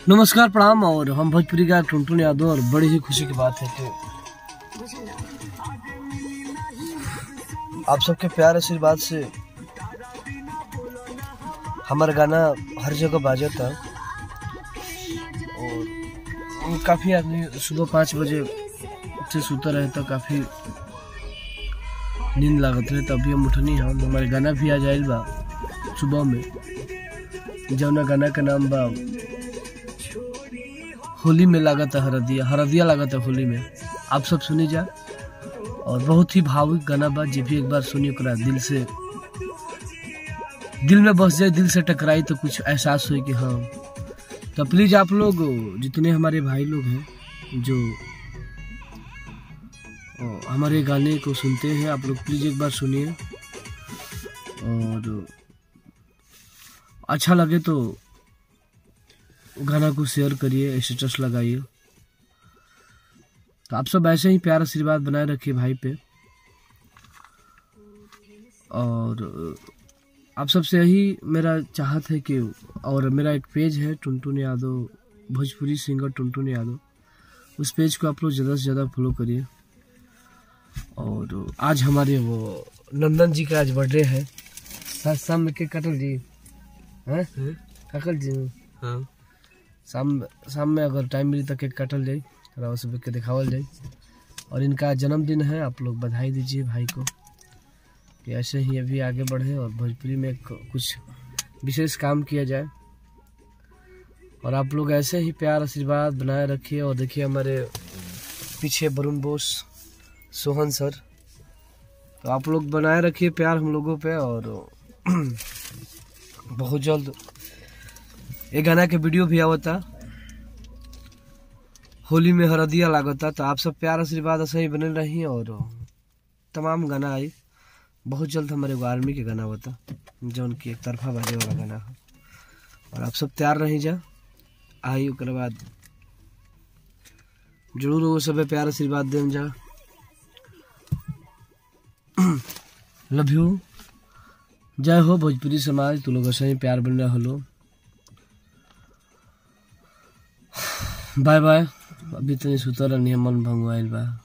नमस्कार प्रणाम। और हम भोजपुरी का टुनटुन यादव, और बड़ी ही खुशी की बात है कि आप सबके प्यार आशीर्वाद से हमारा गाना हर जगह बाजा था। और काफ़ी आदमी सुबह 5 बजे से सुता रहे था, काफ़ी नींद लागत रहे, तभी हम उठनी हम हमारे गाना भी आ जाइल बा सुबह में। जौना गाना का नाम बा होली में लागत है हरदिया, हरदिया लागत है होली में। आप सब सुनी जा, और बहुत ही भावुक गाना बा। जब भी एक बार सुनिए ओकरा दिल में बस जाए, दिल से टकराई तो कुछ एहसास हो कि हाँ। तो प्लीज़ आप लोग जितने हमारे भाई लोग हैं जो हमारे गाने को सुनते हैं, आप लोग प्लीज़ एक बार सुनिए, और अच्छा लगे तो गाना को शेयर करिए, स्टेटस लगाइए। तो आप सब ऐसे ही प्यार आशीर्वाद बनाए रखिए भाई पे। और आप सबसे यही मेरा चाहत है कि, और मेरा एक पेज है टुनटुन यादव, भोजपुरी सिंगर टुनटुन यादव, उस पेज को आप लोग ज़्यादा से ज़्यादा फॉलो करिए। और आज हमारे वो नंदन जी का आज बर्थडे है। शाम में केक काटल जी, हैं काटल जी? हाँ, शाम में अगर टाइम मिली तो केक काटल जाए, और सब के दिखावल जाए। और इनका जन्मदिन है, आप लोग बधाई दीजिए भाई को कि ऐसे ही अभी आगे बढ़े और भोजपुरी में कुछ विशेष काम किया जाए। और आप लोग ऐसे ही प्यार आशीर्वाद बनाए रखिए। और देखिए हमारे पीछे वरुण बोस, सोहन सर, तो आप लोग बनाए रखिए प्यार हम लोगों पे। और बहुत जल्द ये गाना के वीडियो भी आवता, होली में हरदिया लागता। तो आप सब प्यार आशीर्वाद ऐसे ही बने रही, और तमाम गाना आई। बहुत जल्द हमारे आर्मी के गाना होता, जो उनकी एक तरफा बाजे वाला गाना है। और आप सब तैयार रही जा आई, उसके बाद जरूर वो सब प्यार आशीर्वाद दें जा। लव यू, जय हो भोजपुरी समाज। तू लोग ऐसे ही प्यार बन रहा हलो। By by. अभी तनी सुतर नहीं, मन भंगवाइल बा।